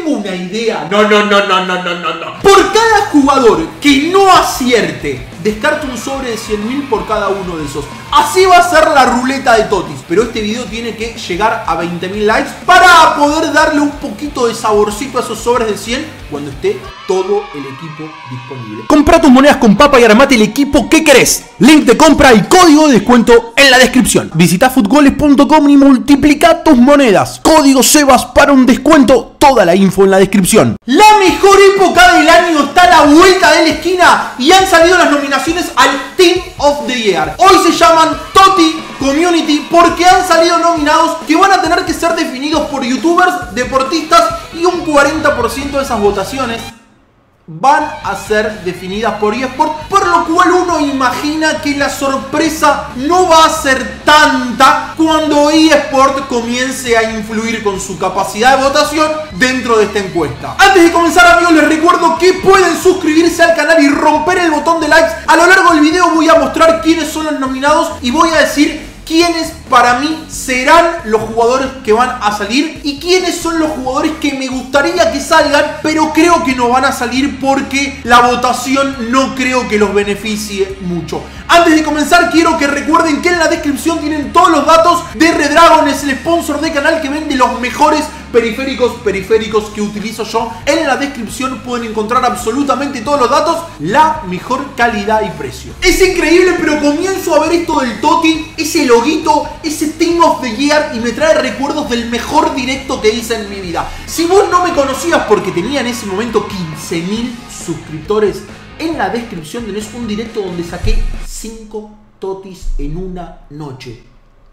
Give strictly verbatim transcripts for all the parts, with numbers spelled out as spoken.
tengo una idea. No, no, no, no, no, no, no, no. Por cada jugador que no acierte, descarto un sobre de cien mil por cada uno de esos. Así va a ser la ruleta de Totis. Pero este video tiene que llegar a veinte mil likes para poder darle un poquito de saborcito a esos sobres de cien cuando esté todo el equipo disponible. Compra tus monedas con papa y armate el equipo que querés. Link de compra y código de descuento en la descripción. Visita futgoles punto com y multiplica tus monedas. Código Sebas para un descuento. Toda la info en la descripción. La mejor época del año está a la vuelta de la esquina y han salido las nominaciones al Team of the Year. Hoy se llaman Toti Community porque han salido nominados que van a tener que ser definidos por youtubers, deportistas y un cuarenta por ciento de esas votaciones van a ser definidas por eSport, por lo cual uno imagina que la sorpresa no va a ser tanta cuando eSport comience a influir con su capacidad de votación dentro de esta encuesta. Antes de comenzar, amigos, les recuerdo que pueden suscribirse al canal y romper el botón de likes. A lo largo del video voy a mostrar quiénes son los nominados y voy a decir quiénes para mí serán los jugadores que van a salir y quiénes son los jugadores que me gustaría que salgan, pero creo que no van a salir porque la votación no creo que los beneficie mucho. Antes de comenzar, quiero que recuerden que en la descripción tienen todos los datos de Redragon, es el sponsor del canal que vende los mejores periféricos, periféricos que utilizo yo. En la descripción pueden encontrar absolutamente todos los datos, la mejor calidad y precio. Es increíble, pero comienzo a ver esto del Toti, ese loguito, ese Team of the Year, y me trae recuerdos del mejor directo que hice en mi vida. Si vos no me conocías porque tenía en ese momento quince mil suscriptores, en la descripción tenés un directo donde saqué cinco Totis en una noche.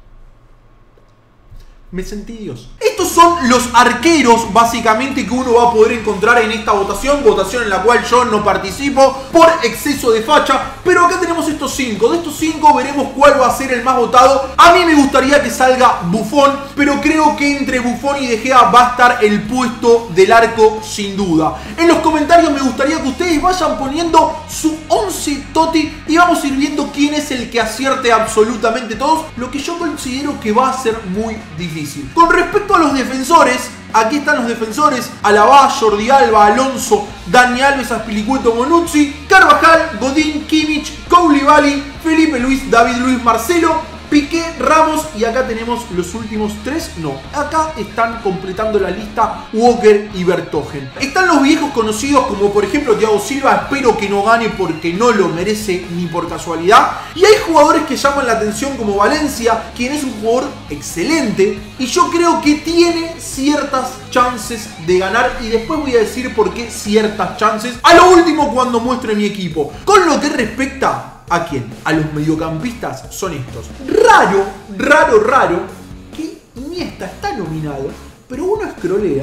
Me sentí Dios. Estos son los arqueros, básicamente, que uno va a poder encontrar en esta votación. Votación en la cual yo no participo por exceso de facha. Pero acá tenemos estos cinco. De estos cinco veremos cuál va a ser el más votado. A mí me gustaría que salga Buffon, pero creo que entre Buffon y De Gea va a estar el puesto del arco sin duda. En los comentarios me gustaría que ustedes vayan poniendo su once Toti y vamos a ir viendo quién es el que acierte absolutamente todos. Lo que yo considero que va a ser muy difícil. Con respecto a los defensores, aquí están los defensores: Alaba, Jordi Alba, Alonso, Dani Alves, Azpilicueta, Bonucci, Carvajal, Godín, Kimmich, Koulibaly, Felipe Luis, David Luis, Marcelo, Piqué, Ramos, y acá tenemos los últimos tres. No, acá están completando la lista Walker y Vertonghen. Están los viejos conocidos como por ejemplo Thiago Silva, espero que no gane porque no lo merece ni por casualidad. Y hay jugadores que llaman la atención como Valencia, quien es un jugador excelente y yo creo que tiene ciertas chances de ganar, y después voy a decir por qué ciertas chances a lo último cuando muestre mi equipo. Con lo que respecta ¿a quién? A los mediocampistas son estos. Raro, raro, raro que Iniesta está nominado, pero uno escrolea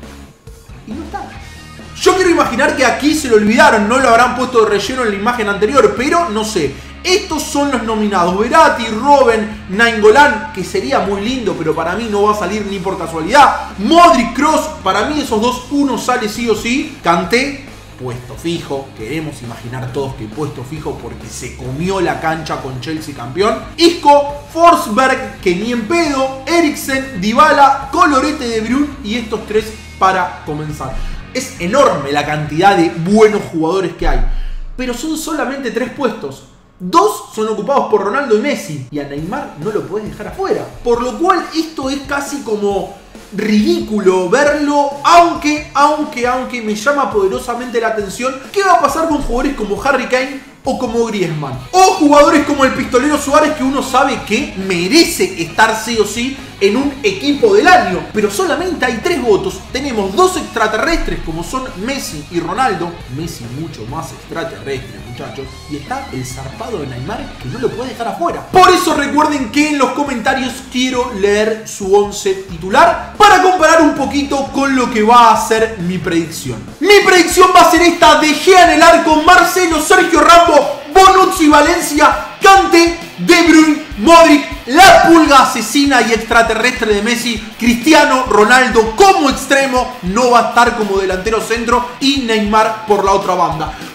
y no está. Yo quiero imaginar que aquí se lo olvidaron, no lo habrán puesto de relleno en la imagen anterior, pero no sé. Estos son los nominados: Verratti, Robben, Nainggolan, que sería muy lindo, pero para mí no va a salir ni por casualidad. Modric, Kroos, para mí esos dos, uno sale sí o sí. Kanté, puesto fijo, queremos imaginar todos que puesto fijo porque se comió la cancha con Chelsea campeón. Isco, Forsberg, que ni en pedo, Eriksen, Dybala, Colorete, De Bruyne, y estos tres para comenzar. Es enorme la cantidad de buenos jugadores que hay, pero son solamente tres puestos. Dos son ocupados por Ronaldo y Messi, y a Neymar no lo puedes dejar afuera. Por lo cual esto es casi como ridículo verlo, aunque, aunque, aunque me llama poderosamente la atención qué va a pasar con jugadores como Harry Kane o como Griezmann, o jugadores como el pistolero Suárez, que uno sabe que merece estar sí o sí en un equipo del año, pero solamente hay tres votos. Tenemos dos extraterrestres como son Messi y Ronaldo. Messi mucho más extraterrestre, muchachos, y está el zarpado de Neymar, que no lo puede dejar afuera. Por eso recuerden que en los comentarios quiero leer su once titular para comparar un poquito con lo que va a ser mi predicción. Mi predicción va a ser esta: De Gea en el arco, Marcelo, Sergio Ramos, Bonucci, Valencia, Kanté, De Bruyne, Modric, la pulga asesina y extraterrestre de Messi, Cristiano Ronaldo como extremo, no va a estar como delantero centro, y Neymar por la otra banda. Puntos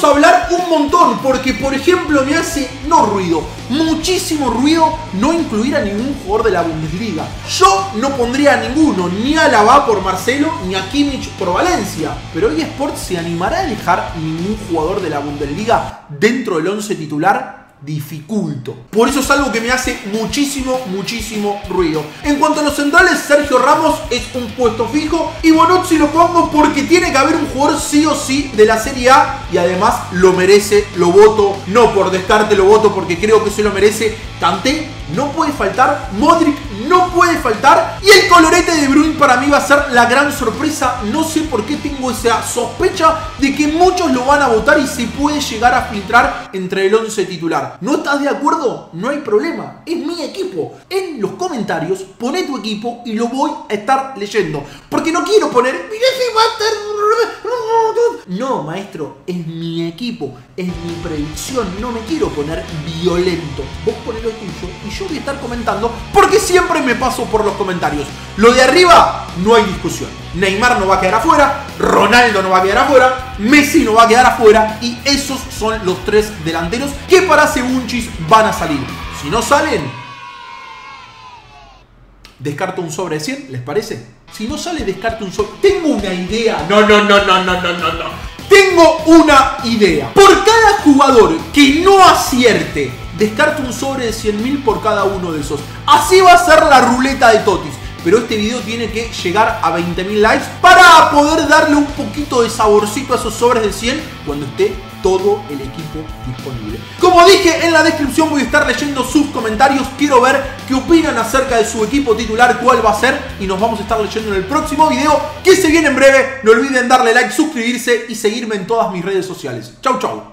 vamos a hablar un montón, porque por ejemplo me hace, no ruido, muchísimo ruido no incluir a ningún jugador de la Bundesliga. Yo no pondría a ninguno, ni a Alaba por Marcelo, ni a Kimmich por Valencia. Pero eSports se animará a dejar ningún jugador de la Bundesliga dentro del once titular. Dificulto. Por eso es algo que me hace muchísimo, muchísimo ruido. En cuanto a los centrales, Sergio Ramos es un puesto fijo y Bonucci lo pongo porque tiene que haber un jugador sí o sí de la Serie A y además lo merece, lo voto, no por descarte, lo voto porque creo que se lo merece. Kanté no puede faltar, Modric no puede faltar y el colorete de Bruyne para mí va a ser la gran sorpresa. No sé por qué tengo esa sospecha de que muchos lo van a votar y se puede llegar a filtrar entre el once titular. ¿No estás de acuerdo? No hay problema. Es mi equipo. En los comentarios poné tu equipo y lo voy a estar leyendo. Porque no quiero poner... No, maestro. Es mi equipo. Es mi predicción. No me quiero poner violento. Vos poné lo tuyo y yo voy a estar comentando porque siempre me paso por los comentarios. Lo de arriba no hay discusión. Neymar no va a quedar afuera. Ronaldo no va a quedar afuera. Messi no va a quedar afuera. Y esos son los tres delanteros que para Sebunchis van a salir. Si no salen, descarto un sobre de cien, ¿les parece? Si no sale, descarto un sobre. Tengo una idea. No, no, no, no, no, no, no, no. Tengo una idea. Por cada jugador que no acierte, descarto un sobre de cien mil por cada uno de esos. Así va a ser la ruleta de Totis. Pero este video tiene que llegar a veinte mil likes para poder darle un poquito de saborcito a esos sobres de cien cuando esté todo el equipo disponible. Como dije, en la descripción voy a estar leyendo sus comentarios. Quiero ver qué opinan acerca de su equipo titular, cuál va a ser. Y nos vamos a estar leyendo en el próximo video que se viene en breve. No olviden darle like, suscribirse y seguirme en todas mis redes sociales. Chau, chau.